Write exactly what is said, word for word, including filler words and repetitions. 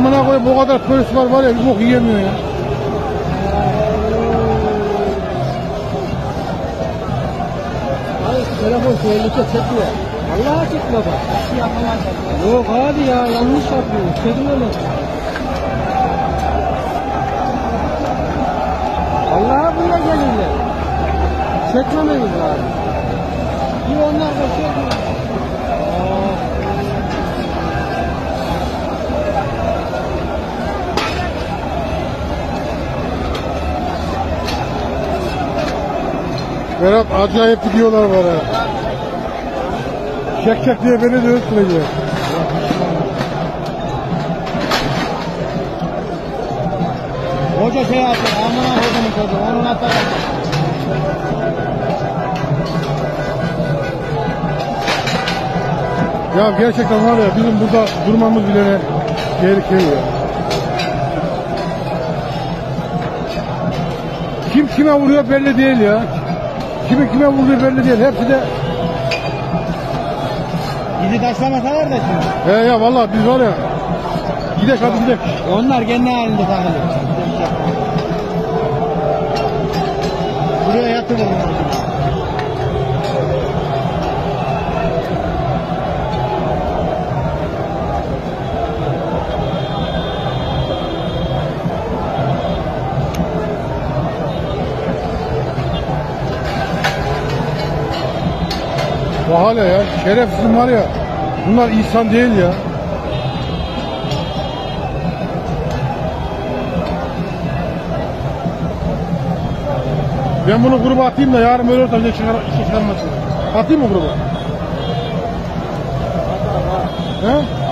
Amına koyayım o kadar polis var var ya bir bok yiyemiyor ya. Hayır telefon tehlike çekmiyor. Allah'a çekme bak. Yok abi ya yanlış yapıyor. Çekmiyor. Allah'a bile gelirler. Çekmemeyiz abi. Bir onlar da çekmiyor. Berat acayip videolar var ha. Çek çek diye beni de öldürecek. Hoca şey yapıyor. Amına hocanın çocuğu. Onun atar. Ya gerçekten var ya bizim burada durmamız bile tehlikeli ya. Kim kime vuruyor belli değil ya. Kimi kime vurduğu belli değil. Hepsi de bizi taşlamasalar da şimdi. He ya vallahi biz var ya. Gidek hadi gidek. Onlar kendi halinde takılıyor. Buraya yatırın. Bu hala ya şerefsizim var ya. Bunlar insan değil ya. Ben bunu gruba atayım da yarın böyle ortamda çıkar, işe çıkarmasın. Atayım mı gruba? He?